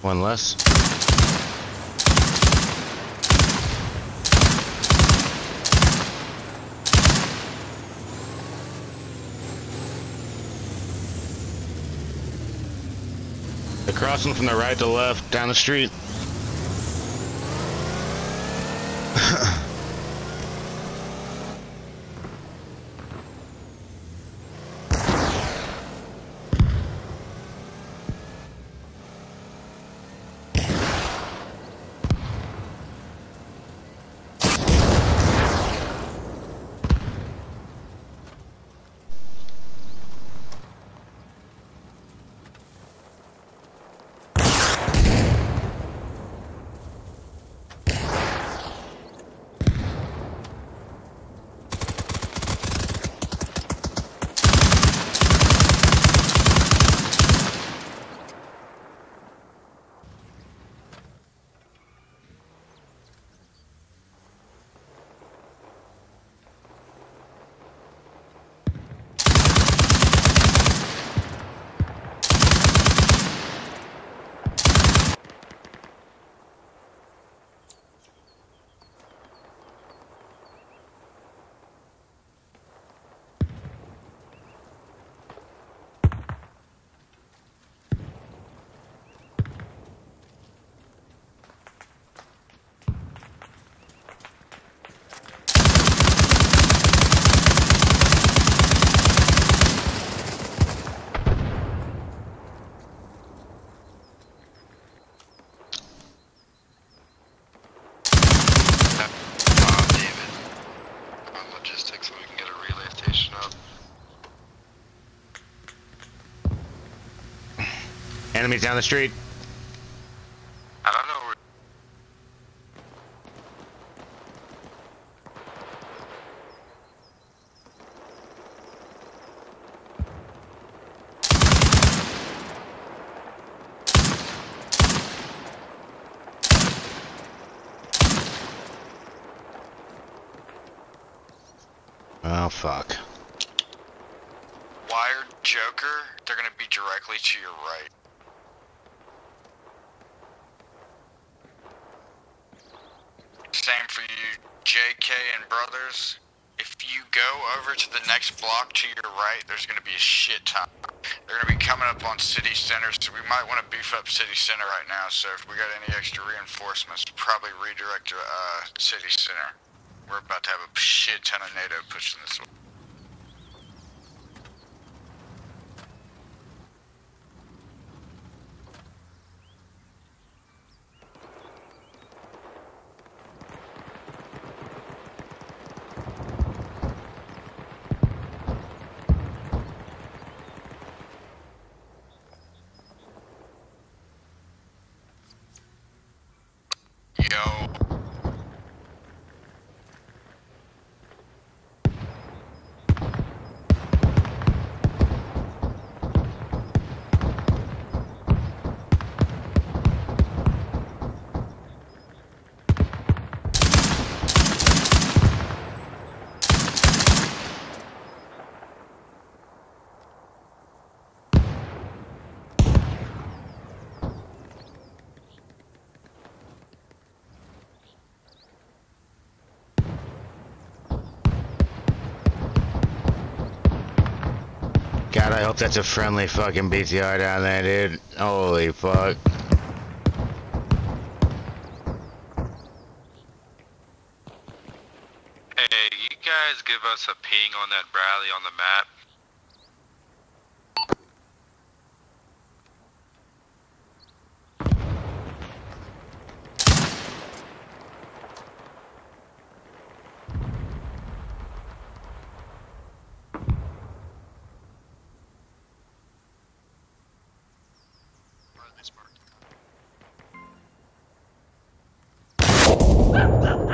One less. They're crossing from the right to left down the street. Enemies down the street. I don't know where. Oh, fuck. Wired Joker, they're gonna be directly to your right. Same for you, JK and Brothers. If you go over to the next block to your right, there's going to be a shit ton. They're going to be coming up on City Center, so we might want to beef up City Center right now. So if we got any extra reinforcements, probably redirect to City Center. We're about to have a shit ton of NATO pushing this way. Yo. God, I hope that's a friendly fucking BTR down there, dude. Holy fuck. Hey, you guys give us a ping on that Bradley on the map? This mark.